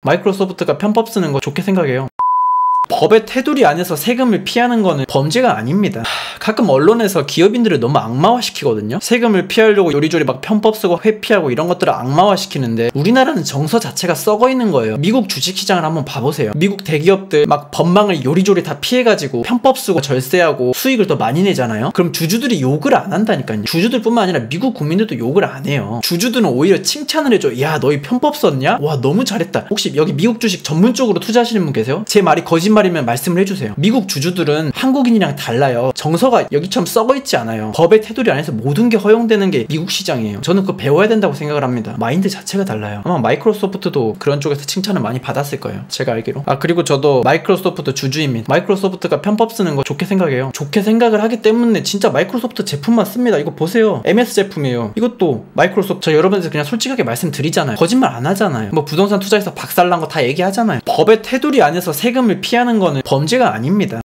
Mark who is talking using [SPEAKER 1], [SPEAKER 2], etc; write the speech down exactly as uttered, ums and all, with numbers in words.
[SPEAKER 1] 마이크로소프트가 편법 쓰는 거 좋게 생각해요. 법의 테두리 안에서 세금을 피하는 거는 범죄가 아닙니다. 가끔 언론에서 기업인들을 너무 악마화시키거든요. 세금을 피하려고 요리조리 막 편법 쓰고 회피하고 이런 것들을 악마화시키는데 우리나라는 정서 자체가 썩어 있는 거예요. 미국 주식시장을 한번 봐보세요. 미국 대기업들 막 법망을 요리조리 다 피해가지고 편법 쓰고 절세하고 수익을 더 많이 내잖아요. 그럼 주주들이 욕을 안 한다니까요. 주주들뿐만 아니라 미국 국민들도 욕을 안 해요. 주주들은 오히려 칭찬을 해줘. 야, 너희 편법 썼냐? 와, 너무 잘했다. 혹시 여기 미국 주식 전문적으로 투자하시는 분 계세요? 제 말이 거짓말 이면 말씀을 해주세요. 미국 주주들은 한국인이랑 달라요. 정서가 여기처럼 썩어있지 않아요. 법의 테두리 안에서 모든 게 허용되는 게 미국 시장이에요. 저는 그거 배워야 된다고 생각을 합니다. 마인드 자체가 달라요. 아마 마이크로소프트도 그런 쪽에서 칭찬을 많이 받았을 거예요. 제가 알기로. 아, 그리고 저도 마이크로소프트 주주입니다. 마이크로소프트가 편법 쓰는 거 좋게 생각해요. 좋게 생각을 하기 때문에 진짜 마이크로소프트 제품만 씁니다. 이거 보세요. 엠에스 제품이에요. 이것도 마이크로소프트. 저 여러분들 그냥 솔직하게 말씀드리잖아요. 거짓말 안 하잖아요. 뭐 부동산 투자해서 박살난 거 다 얘기하잖아요. 법의 테두리 안에서 세금을 피하는 거는 범죄가 아닙니다.